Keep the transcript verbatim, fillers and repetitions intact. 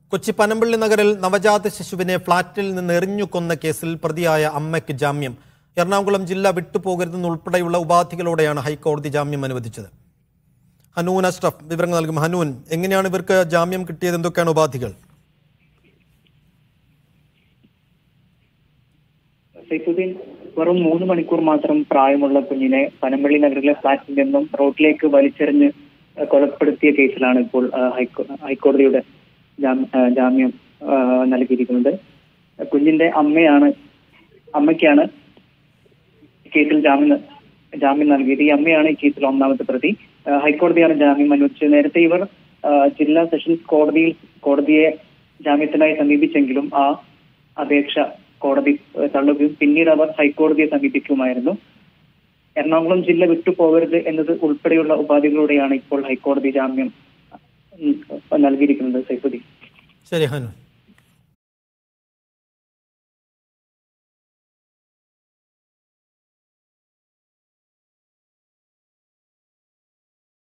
കൊച്ചി പനമ്പള്ളി നഗറിൽ നവജാത ശിശുവിനെ ഫ്ളാറ്റിൽ നിന്ന് എറിഞ്ഞു കൊന്ന കേസിൽ പ്രതിയായ അമ്മയ്ക്ക് ജാമ്യം. എറണാകുളം ജില്ല വിട്ടുപോകരുതെന്നുൾപ്പെടെയുള്ള ഉപാധികളോടെയാണ് ഹൈക്കോടതി ജാമ്യം അനുവദിച്ചത്. ഹനൂൻ അഷ്റഫ് വിവരങ്ങൾ നൽകും. ഹനൂൻ, എങ്ങനെയാണ് ഇവർക്ക് ജാമ്യം കിട്ടിയത്? എന്തൊക്കെയാണ് ഉപാധികൾ? സൈഫുദ്ദീൻ വെറും മൂന്ന് മണിക്കൂർ മാത്രം പ്രായമുള്ള കുഞ്ഞിനെ പനമ്പള്ളി നഗറിലെ ഫ്ളാറ്റിൽ നിന്നും റോഡിലേക്ക് വലിച്ചെറിഞ്ഞ് കൊലപ്പെടുത്തിയ കേസിലാണ് ഇപ്പോൾ ഹൈക്കോടതിയുടെ ജാമ്യം നൽകിയിരിക്കുന്നത്. കുഞ്ഞിന്റെ അമ്മയാണ് അമ്മയ്ക്കാണ് കേസിൽ ജാമ്യം ജാമ്യം നൽകിയത്. ഈ അമ്മയാണ് ഈ കേസിൽ ഒന്നാമത്തെ പ്രതി. ഹൈക്കോടതിയാണ് ജാമ്യം അനുവദിച്ചത്. നേരത്തെ ഇവർ ജില്ലാ സെഷൻസ് കോടതിയിൽ കോടതിയെ ജാമ്യത്തിനായി സമീപിച്ചെങ്കിലും ആ അപേക്ഷ കോടതി തള്ളുകയും പിന്നീട് അവർ ഹൈക്കോടതിയെ സമീപിക്കുമായിരുന്നു. എറണാകുളം ജില്ല വിട്ടുപോകരുത് എന്നത് ഉൾപ്പെടെയുള്ള ഉപാധികളോടെയാണ് ഇപ്പോൾ ഹൈക്കോടതി ജാമ്യം നൽകിയിരിക്കുന്നത്. സൈഫുദ്ദീൻ. ശരി ഹനു.